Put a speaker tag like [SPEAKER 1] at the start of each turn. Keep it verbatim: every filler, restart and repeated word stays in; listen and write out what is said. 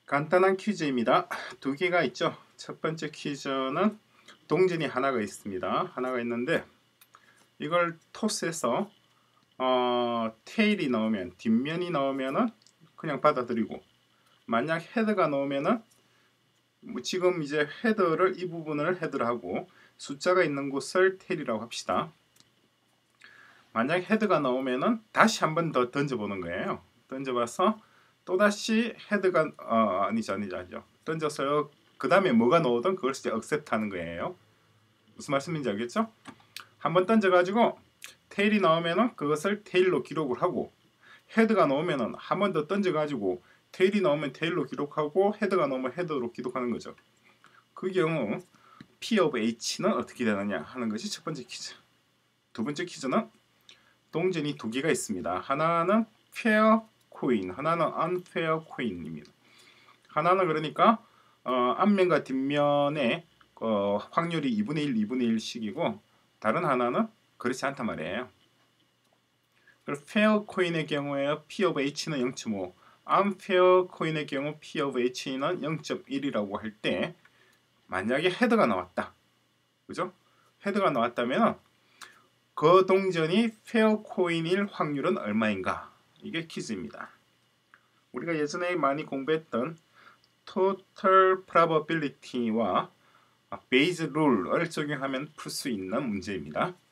[SPEAKER 1] 간단한 퀴즈입니다. 두 개가 있죠. 첫 번째 퀴즈는 동전이 하나가 있습니다. 하나가 있는데 이걸 토스해서 어, 테일이 나오면 뒷면이 나오면은 그냥 받아들이고, 만약 헤드가 나오면은 뭐 지금 이제 헤드를 이 부분을 헤드를 하고 숫자가 있는 곳을 테일이라고 합시다. 만약 헤드가 나오면은 다시 한 번 더 던져보는 거예요. 던져봐서 또다시 헤드가 어, 아니죠 아니죠 아니죠 던져서요. 그 다음에 뭐가 나오든 그걸 이제 억셉트 하는 거예요. 무슨 말씀인지 알겠죠? 한번 던져가지고 테일이 나오면은 그것을 테일로 기록을 하고, 헤드가 나오면은 한 번 더 던져가지고 테일이 나오면 테일로 기록하고 헤드가 나오면 헤드로 기록하는 거죠. 그 경우 P of H는 어떻게 되느냐 하는 것이 첫 번째 퀴즈. 두 번째 퀴즈는 동전이 두 개가 있습니다. 하나는 fair coin, 하나는 unfair coin입니다. 하나는 그러니까 어, 앞면과 뒷면의 어, 확률이 이분의 일, 이분의 일씩이고, 다른 하나는 그렇지 않단 말이에요. 그래서 fair coin의 경우에 P of H는 영 점 오, unfair coin의 경우 P of H는 영 점 일이라고 할 때, 만약에 헤드가 나왔다, 그죠? 헤드가 나왔다면 그 동전이 페어 코인일 확률은 얼마인가? 이게 퀴즈입니다. 우리가 예전에 많이 공부했던 total probability와 베이즈 룰을 적용하면 풀 수 있는 문제입니다.